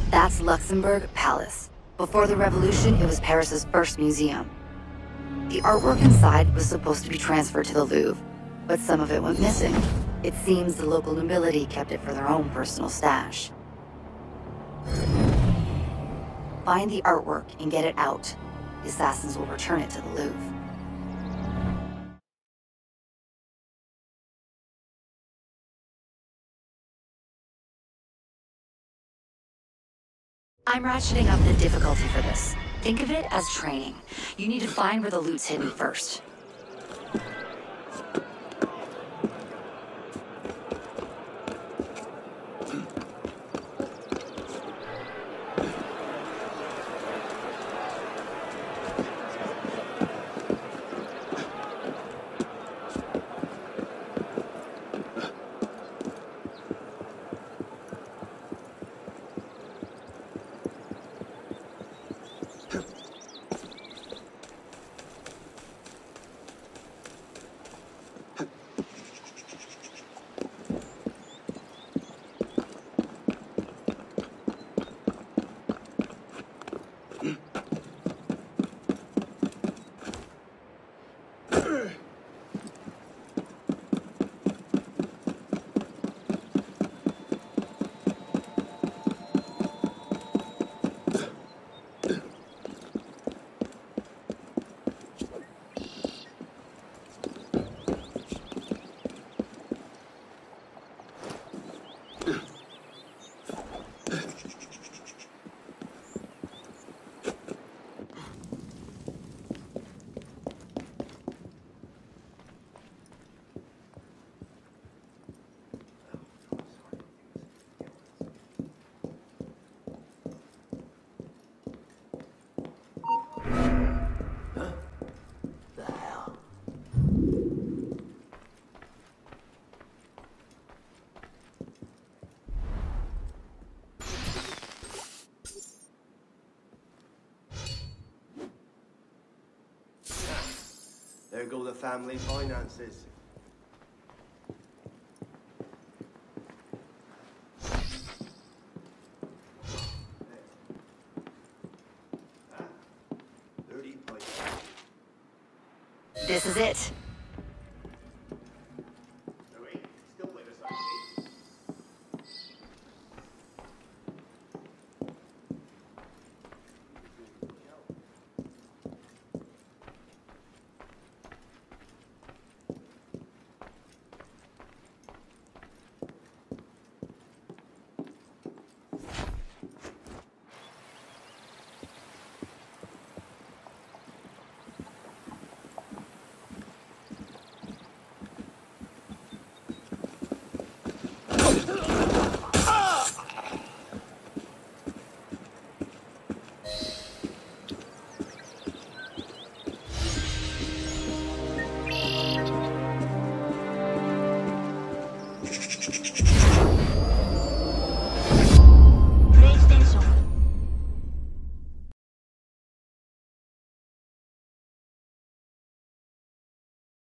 That's Luxembourg Palace. Before the revolution, it was Paris's first museum. The artwork inside was supposed to be transferred to the Louvre, but some of it went missing. It seems the local nobility kept it for their own personal stash. Find the artwork and get it out. The assassins will return it to the Louvre. I'm ratcheting up the difficulty for this. Think of it as training. You need to find where the loot's hidden first. There go the family finances. This is it.